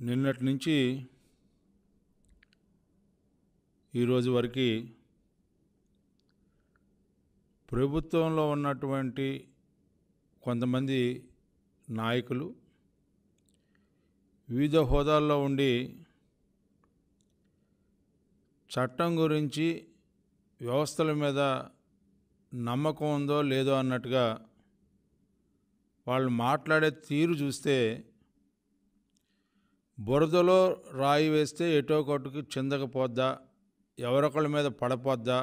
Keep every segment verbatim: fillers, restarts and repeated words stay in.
నిన్నటి నుంచి ఈరోజు వరకు ప్రభుత్వంలో ఉన్నటువంటి కొంతమంది నాయకులు వివిధ హోదాల్లో ఉండి చట్టం గురించి వ్యవస్థల మీద నమ్మకం ఉందో లేదో అన్నట్టుగా వాళ్ళు మాట్లాడే తీరు చూస్తే బురదలో రాయి వేస్తే ఎటో కొట్టుకు చిందకపోద్దా, ఎవరొకళ్ళ మీద పడపోద్దా,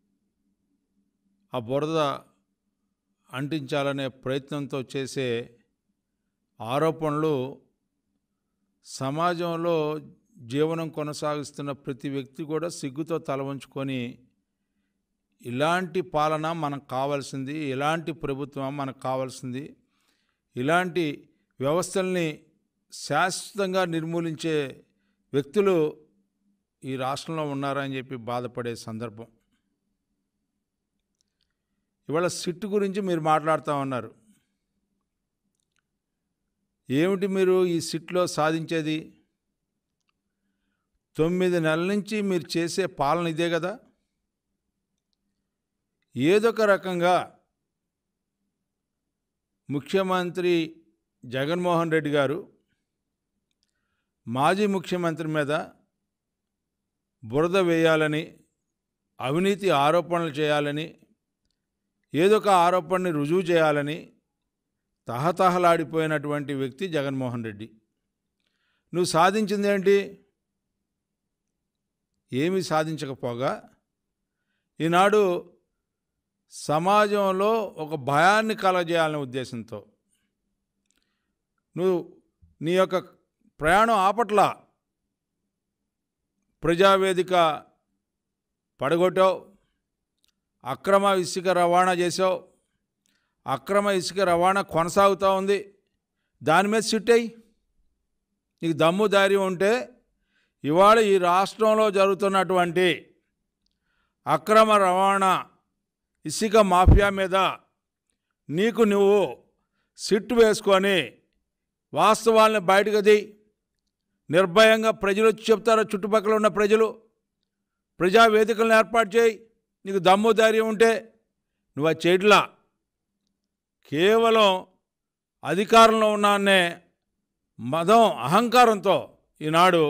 ఆ బురద అంటించాలనే ప్రయత్నంతో చేసే ఆరోపణలు సమాజంలో జీవనం కొనసాగిస్తున్న ప్రతి వ్యక్తి కూడా సిగ్గుతో తల వంచుకొని ఇలాంటి పాలన మనకు కావాల్సింది, ఇలాంటి ప్రభుత్వం మనకు కావాల్సింది, ఇలాంటి వ్యవస్థల్ని శాశ్వతంగా నిర్మూలించే వ్యక్తులు ఈ రాష్ట్రంలో ఉన్నారని చెప్పి బాధపడే సందర్భం. ఇవాళ సిట్ గురించి మీరు మాట్లాడుతూ ఉన్నారు. ఏమిటి మీరు ఈ సిట్లో సాధించేది? తొమ్మిది నెలల నుంచి మీరు చేసే పాలన ఇదే కదా. ఏదొక రకంగా ముఖ్యమంత్రి జగన్మోహన్ రెడ్డి గారు మాజీ ముఖ్యమంత్రి మీద బురద వేయాలని, అవినీతి ఆరోపణలు చేయాలని, ఏదొక ఆరోపణని రుజువు చేయాలని తహతహలాడిపోయినటువంటి వ్యక్తి జగన్మోహన్ రెడ్డి. నువ్వు సాధించింది ఏంటి? ఏమీ సాధించకపోగా ఈనాడు సమాజంలో ఒక భయాన్ని కలగజేయాలనే ఉద్దేశంతో నువ్వు నీ యొక్క ప్రయాణం ఆపట్ల ప్రజావేదిక పడగొట్టావు, అక్రమ ఇసుక రవాణా చేసావు, అక్రమ ఇసుక రవాణా కొనసాగుతూ ఉంది. దాని మీద సిట్టయి. నీకు దమ్ము ధైర్యం ఉంటే ఇవాళ ఈ రాష్ట్రంలో జరుగుతున్నటువంటి అక్రమ రవాణా ఇసుక మాఫియా మీద నీకు నువ్వు సిట్టు వేసుకొని వాస్తవాలను బయటకు ది. నిర్భయంగా ప్రజలు వచ్చి చెప్తారో, చుట్టుపక్కల ఉన్న ప్రజలు, ప్రజావేదికలను ఏర్పాటు చేయి. నీకు దమ్ము ధైర్యం ఉంటే నువ్వు అది చేయట్లా. కేవలం అధికారంలో ఉన్నానే మదం అహంకారంతో ఈనాడు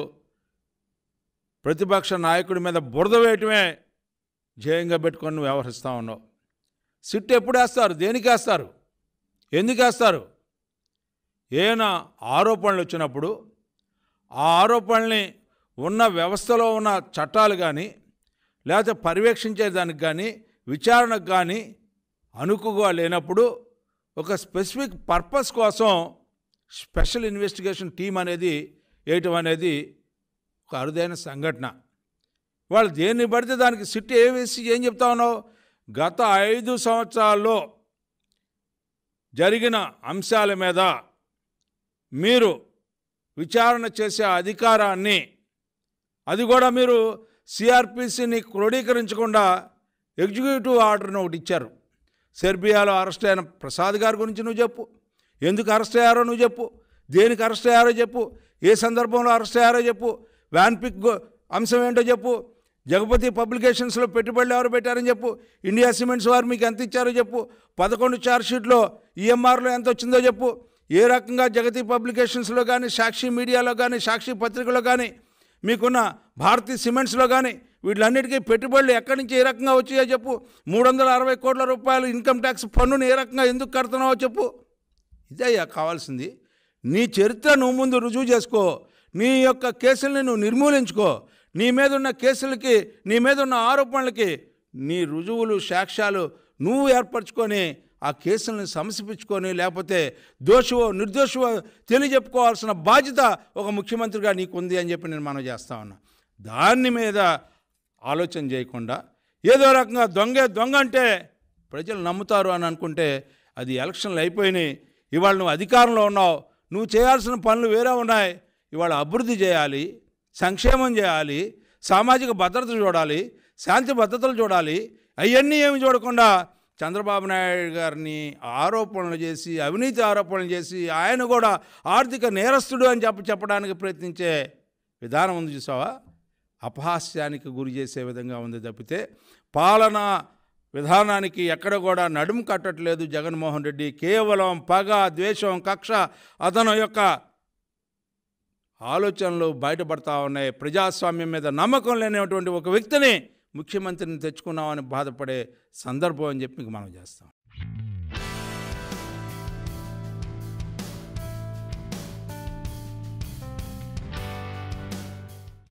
ప్రతిపక్ష నాయకుడి మీద బురద వేయటమే ధ్యేయంగా పెట్టుకొని నువ్వు వ్యవహరిస్తూ ఉన్నావు. సిట్ ఎప్పుడు వేస్తారు? దేనికి వేస్తారు? ఎందుకు వేస్తారు? ఏమైనా ఆరోపణలు వచ్చినప్పుడు ఆ ఆరోపణల్ని ఉన్న వ్యవస్థలో ఉన్న చట్టాలు కానీ లేకపోతే పర్యవేక్షించేదానికి కానీ విచారణకు కానీ అనుకుగా లేనప్పుడు ఒక స్పెసిఫిక్ పర్పస్ కోసం స్పెషల్ ఇన్వెస్టిగేషన్ టీం అనేది వేయటం అనేది ఒక అరుదైన సంఘటన. వాళ్ళు దేన్ని పడితే దానికి సిట్ ఏ వేసి ఏం చెప్తా ఉన్నావు? గత ఐదు సంవత్సరాల్లో జరిగిన అంశాల మీద మీరు విచారణ చేసే అధికారాన్ని, అది కూడా మీరు సిఆర్పిసిని క్రోడీకరించకుండా ఎగ్జిక్యూటివ్ ఆర్డర్ని ఒకటి ఇచ్చారు. సెర్బియాలో అరెస్ట్ అయిన ప్రసాద్ గారి గురించి నువ్వు చెప్పు. ఎందుకు అరెస్ట్ అయ్యారో నువ్వు చెప్పు. దేనికి అరెస్ట్ అయ్యారో చెప్పు. ఏ సందర్భంలో అరెస్ట్ అయ్యారో చెప్పు. వ్యాన్పిక్ అంశం ఏంటో చెప్పు. జగపతి పబ్లికేషన్స్లో పెట్టుబడులు ఎవరు పెట్టారని చెప్పు. ఇండియా సిమెంట్స్ వారు మీకు ఎంత ఇచ్చారో చెప్పు. పదకొండు ఛార్జ్షీట్లో ఈఎంఆర్లో ఎంత వచ్చిందో చెప్పు. ఏ రకంగా జగతి పబ్లికేషన్స్లో కానీ, సాక్షి మీడియాలో కానీ, సాక్షి పత్రికలో కానీ, మీకున్న భారతీ సిమెంట్స్లో కానీ వీటిలన్నిటికీ పెట్టుబడులు ఎక్కడి నుంచి ఏ రకంగా వచ్చాయో చెప్పు. మూడు వందల అరవై కోట్ల రూపాయలు ఇన్కమ్ ట్యాక్స్ పన్నుని ఏ రకంగా ఎందుకు కడుతున్నావో చెప్పు. ఇదే కావాల్సింది. నీ చరిత్ర నువ్వు ముందు రుజువు చేసుకో. నీ యొక్క కేసుల్ని నువ్వు నిర్మూలించుకో. నీ మీద ఉన్న కేసులకి, నీ మీద ఉన్న ఆరోపణలకి నీ రుజువులు, సాక్ష్యాలు నువ్వు ఏర్పరచుకొని ఆ కేసులను సమర్పించుకొని, లేకపోతే దోషివో నిర్దోషివో తెలియజెప్పుకోవాల్సిన బాధ్యత ఒక ముఖ్యమంత్రిగా నీకుంది అని చెప్పి నేను మనం చేస్తా ఉన్నా. దాని మీద ఆలోచన చేయకుండా ఏదో రకంగా దొంగే దొంగ అంటే ప్రజలు నమ్ముతారు అని అనుకుంటే అది ఎలక్షన్లు అయిపోయినాయి. ఇవాళ నువ్వు అధికారంలో ఉన్నావు. నువ్వు చేయాల్సిన పనులు వేరే ఉన్నాయి. ఇవాళ అభివృద్ధి చేయాలి, సంక్షేమం చేయాలి, సామాజిక భద్రత చూడాలి, శాంతి భద్రతలు చూడాలి. అవన్నీ ఏమి చూడకుండా చంద్రబాబు నాయుడు గారిని ఆరోపణలు చేసి అవినీతి ఆరోపణలు చేసి ఆయన కూడా ఆర్థిక నేరస్తుడు అని చెప్పి చెప్పడానికి ప్రయత్నించే విధానం ఉంది చూసావా, అపహాస్యానికి గురి చేసే విధంగా ఉంది తప్పితే పాలన విధానానికి ఎక్కడ కూడా నడుము కట్టట్లేదు జగన్మోహన్ రెడ్డి. కేవలం పగ, ద్వేషం, కక్ష అతను యొక్క ఆలోచనలు బయటపడతా ఉన్నాయి. ప్రజాస్వామ్యం మీద నమ్మకం లేనటువంటి ఒక వ్యక్తిని ముఖ్యమంత్రిని తెచ్చుకున్నామని బాధపడే సందర్భం అని చెప్పి మనం చేస్తాం.